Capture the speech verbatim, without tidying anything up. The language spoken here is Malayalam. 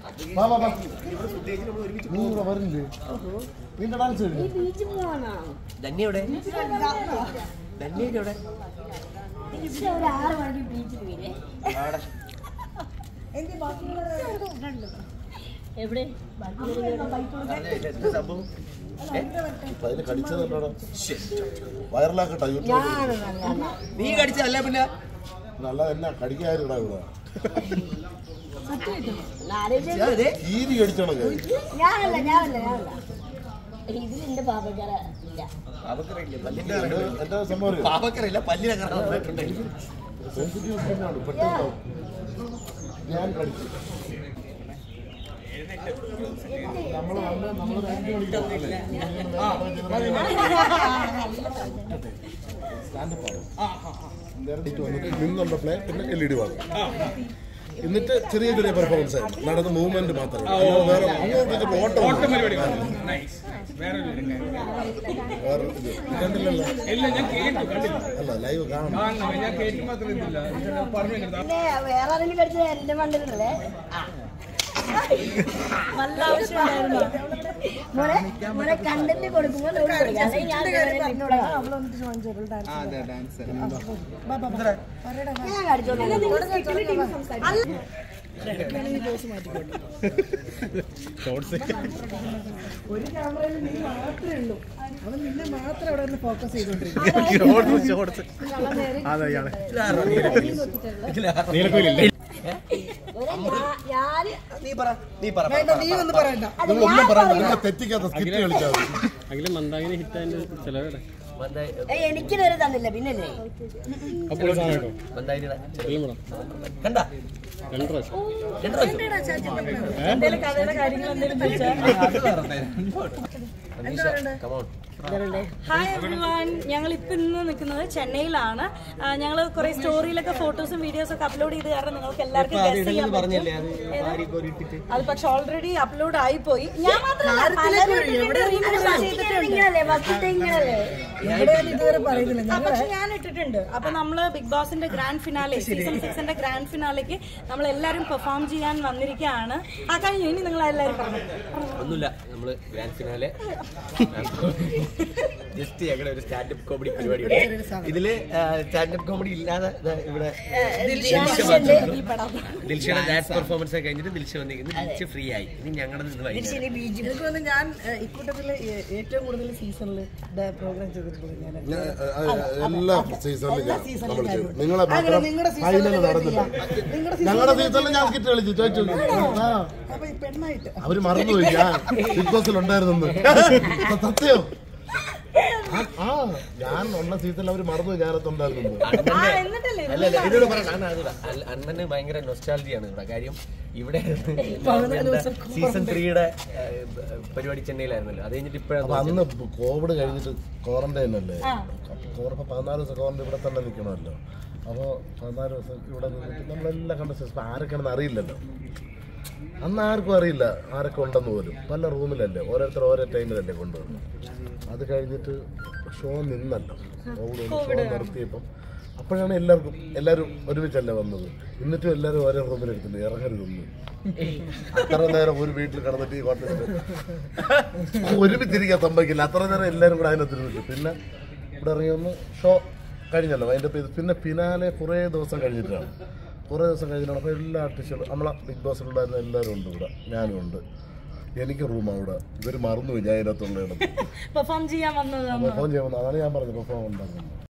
വാ വാ വാ നീ ഇവിടെ വരില്ലേ നിന്റെ ഡാൻസ് ധന്യയുടെ ധന്യയുടെ എവിടെ കടിച്ചതല്ലോടാ വയറിലാക്കട്ടെ നീ കടിച്ചതല്ല പിന്നെ നല്ല എന്നാ കടിക്കാരിടാ ഇവിടെ കീരി കടിച്ചോണ ഞാനല്ല ഞാനല്ല ഞാനല്ല ഇതിലെന്റെ പാപക്കാര ഇല്ല എന്റെ സംഭവം പാവക്കറിയില്ല പല്ലിനൊക്കെ പെട്ടെന്ന് ഞാൻ കടിച്ചു നമ്മള് വന്ന് നമ്മള് നേരിട്ട് വന്നിട്ട് നിന്നുള്ള പ്ലേ പിന്നെ എൽ ഇ ഡി വാങ്ങും എന്നിട്ട് ചെറിയ ചെറിയ പെർഫോമൻസ് ആയിരുന്നു നടന്ന മൂവ്മെന്റ് മാത്രമേ വേറെ ഓട്ടം വേറെ ഇത് കണ്ടില്ലല്ലോ അല്ല ലൈവ് കാണണം വേറെ ആരെങ്കിലും കടിച്ചത് എന്റെ മണ്ണിലല്ലേ നല്ല ആവശ്യമുണ്ടായിരുന്നു മോനെ മോനെ കണ്ടന്റ് കൊടുക്കുമ്പോൾ ഞാൻ ഒരു ക്യാമറയിൽ നീ മാത്രമേ ഉള്ളൂ അവൻ നിന്നെ മാത്രം അവിടെ നിന്ന് ഫോക്കസ് ചെയ്തോണ്ടിരിക്കും തെറ്റിക്കാത്ത സ്കിറ്റ് കളിച്ചാൽ എനിക്കിതൊരു തന്നില്ല പിന്നല്ലേ എന്തെങ്കിലും കഥയുടെ കാര്യങ്ങൾ ഹായ് എവ്രിവൺ, ഞങ്ങൾ ഇപ്പം ഇന്ന് നിൽക്കുന്നത് ചെന്നൈയിലാണ്. ഞങ്ങൾ കുറെ സ്റ്റോറിയിലൊക്കെ ഫോട്ടോസും വീഡിയോസും ഒക്കെ അപ്ലോഡ് ചെയ്ത് കാരണം നിങ്ങൾക്ക് എല്ലാവർക്കും ഗസ് ചെയ്യാൻ പറ്റും. അത് പക്ഷെ ഓൾറെഡി അപ്ലോഡ് ആയിപ്പോയി. ഞാൻ പക്ഷെ ഞാൻ ഇട്ടിട്ടുണ്ട്. അപ്പൊ നമ്മള് ബിഗ് ബോസിന്റെ ഗ്രാൻഡ് ഫിനാലെ സീസൺ സിക്സിന്റെ ഗ്രാൻഡ് ഫിനാലേക്ക് നമ്മൾ എല്ലാരും പെർഫോം ചെയ്യാൻ വന്നിരിക്കുകയാണ്. ആ കഴിഞ്ഞു, ഇനി നിങ്ങൾ എല്ലാവരും പറഞ്ഞു ഒന്നുമില്ല. നമ്മള് ഗ്രാൻഡ് ഫിനാലെ ജസ്റ്റ് ഞങ്ങളുടെ ഒരു സ്റ്റാൻഡപ്പ് കോമഡി പരിപാടി. ഇതില് സ്റ്റാൻഡപ്പ് കോമഡി ഇല്ലാതെ ഇവിടെ ദിൽഷയുടെ ഡാൻസ് പെർഫോമൻസ് ഒക്കെ കഴിഞ്ഞിട്ട് ദിൽഷ വന്നിരിക്കുന്നു. ദിൽഷ ഫ്രീ ആയി. ഇനി ഞങ്ങളുടെ നിന്ന് എനിക്കൊന്ന് ഞാൻ ഇക്കൂട്ടത്തില് ഏറ്റവും കൂടുതൽ സീസണിൽ പ്രോഗ്രാം ചെയ്തിട്ടുള്ളത് ഞാൻ എല്ലാ സീസണിലും നമ്മൾ ചെയ്തു. നിങ്ങളെ ഫൈനൽ നടന്നില്ല. ഞങ്ങളുടെ സീസണിൽ ഞാൻ സ്കിറ്റ് കളിച്ചു ചോദിച്ചു. പെണ്ണായിട്ട് അവര് മറന്നുപോയി ഞാൻ ബിഗ് ബോസിൽ ഉണ്ടായിരുന്നു. സത്യം ആ ഞാൻ ഉള്ള സീസണിൽ അവര് മറന്നു ഞാനത്തുണ്ടായിരുന്നു. ഇതിനോട് പറയാൻ അണ്ണന് ഭയങ്കര നൊസ്റ്റാൾജിയാണ് ഇവിടെ. കാര്യം ഇവിടെ സീസൺ ത്രീയുടെ പരിപാടി ചെന്നൈയിലായിരുന്നല്ലോ. അത് കഴിഞ്ഞിട്ട് ഇപ്പോഴാണ് അന്ന് കോവിഡ് കഴിഞ്ഞിട്ട് ക്വാറന്റൈൻ അല്ലേ. കോവിഡ് പതിനാല് ദിവസം ക്വാറന്റൈൻ ഇവിടെ തന്നെ നിൽക്കണമല്ലോ. അപ്പോൾ പതിനാല് ദിവസം ഇവിടെ നിന്നിട്ട് നമ്മളെല്ലാം കണ്ട ആരൊക്കെയാണെന്ന് അറിയില്ലല്ലോ. അന്ന് ആർക്കും അറിയില്ല ആരൊക്കെ ഉണ്ടെന്ന് പോലും. പല റൂമിലല്ലേ, ഓരോരുത്തർ ഓരോ ടൈമിലല്ലേ കൊണ്ടുവന്നു. അത് കഴിഞ്ഞിട്ട് ഷോ നിന്നല്ലോ. ഷോ നിർത്തിയപ്പം അപ്പോഴാണ് എല്ലാവർക്കും എല്ലാവരും ഒരുമിച്ചല്ലേ വന്നത്. എന്നിട്ടും എല്ലാവരും ഓരോ റൂമിലെടുക്കുന്നു. ഇറങ്ങരുതൊന്നും അത്ര നേരം ഒരു വീട്ടിൽ കിടന്നിട്ട് ഈ കോട്ടയത്ത് ഒരുമിച്ചിരിക്കാൻ സംഭവിക്കില്ല. അത്ര നേരം എല്ലാവരും കൂടെ അതിനകത്ത് ഇരുന്നിട്ട് പിന്നെ ഇവിടെ ഇറങ്ങി വന്ന് ഷോ കഴിഞ്ഞല്ലോ. അതിൻ്റെ പിന്നെ ഫിനാലെ കുറേ ദിവസം കഴിഞ്ഞിട്ടാണ് കുറേ ദിവസം കഴിഞ്ഞിട്ടാണ്. അപ്പോൾ എല്ലാ ആർട്ടിസ്റ്റുകളും നമ്മളെ ബിഗ് ബോസിലുണ്ടായിരുന്ന എല്ലാവരും ഉണ്ട് ഇവിടെ. ഞാനും ഉണ്ട്. എനിക്ക് റൂം അവിടെ. ഇവർ മറന്നുപോയി ഞാൻ അതിനകത്തുള്ള ഇടത്ത് പെർഫോം ചെയ്യാൻ വന്നത്. പെർഫോം ചെയ്യാൻ വന്നത്. അതാണ് ഞാൻ പറഞ്ഞത് പെർഫോം ഉണ്ടാകുന്നത്.